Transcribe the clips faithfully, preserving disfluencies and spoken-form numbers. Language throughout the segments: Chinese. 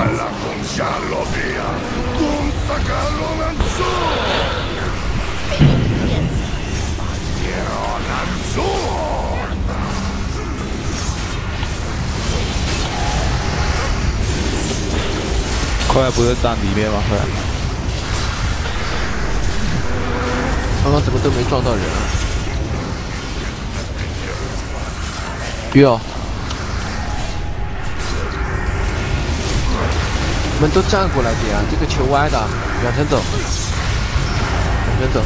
快不是站里面吗？快！ 刚刚怎么都没撞到人啊？哟，你们都站过来点啊！这个球歪的，远程走，远程走，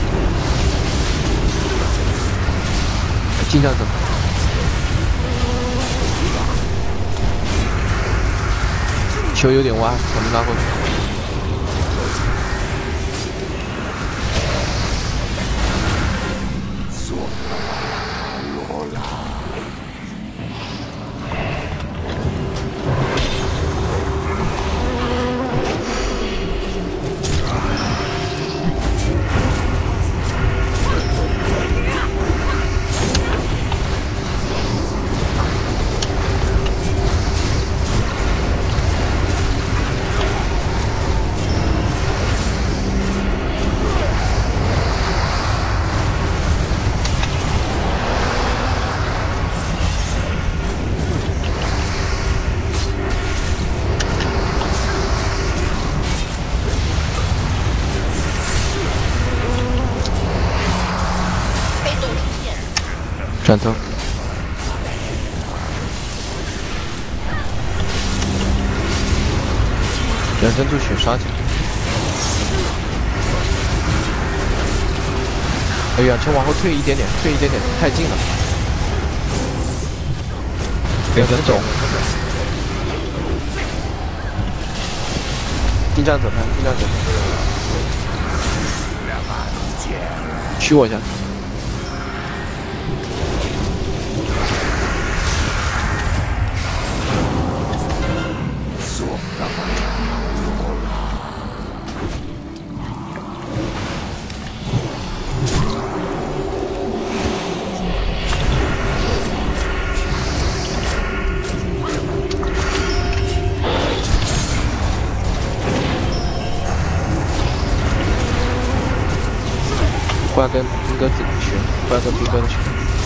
尽量走。 球有点歪，我们拉过去。转头，人生度血刷起来。哎呀，球往后退一点点，退一点点，太近了。人生走，尽量走开，尽量走开。驱我一下。 换跟兵哥自己去，换跟兵哥去。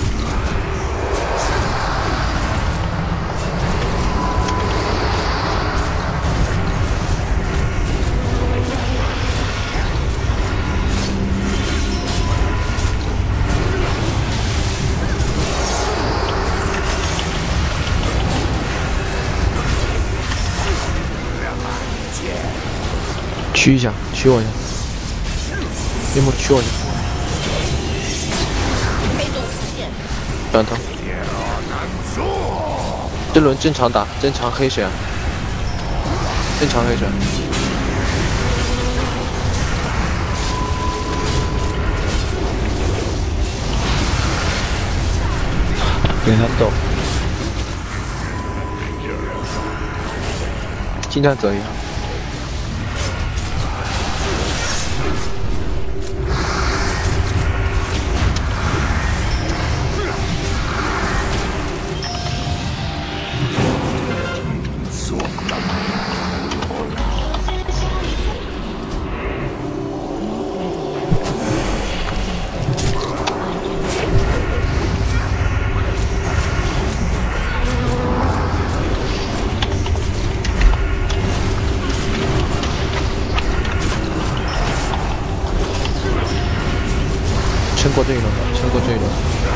驱一下，驱我一下，樱木驱我一下。 转头，这轮正常打，正常黑水啊，正常黑水。 给他走， 尽量走一下。 撑过这一轮，撑过这一轮。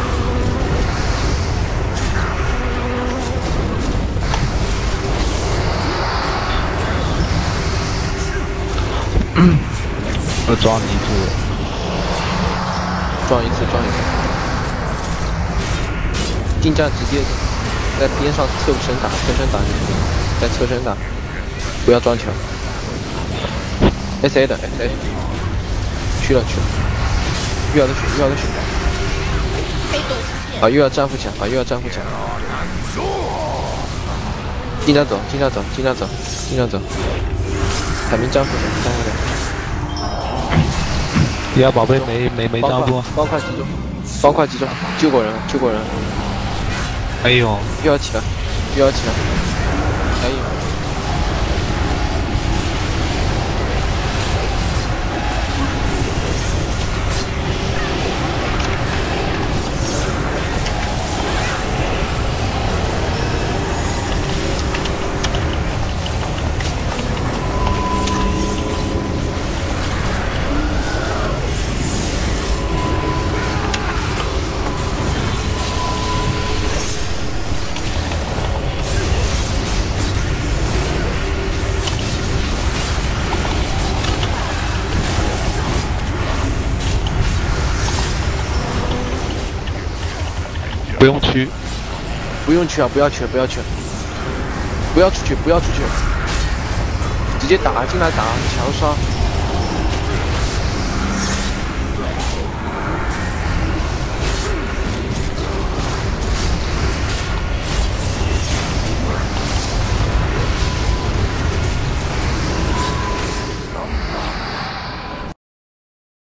我抓你一次， 撞一次，撞一次。近战直接在边上侧身打，侧身打就行，在侧身打，不要撞球。S A 的 S A， 去了去了。 又要的血，又要的血！把又要战负起来，把又要战负起来！尽量走，尽量走，尽量走，尽量走！海明战负起来，战负起来！ 第二宝贝没没没招不？ 包块集中，包块集中，救过人了，救过人了！ 哎呦， 又要起来，又要起来！可以！ 不用驱， 不用去啊，不要去，不要去，不要出去，不要出去，直接打进来打，强刷。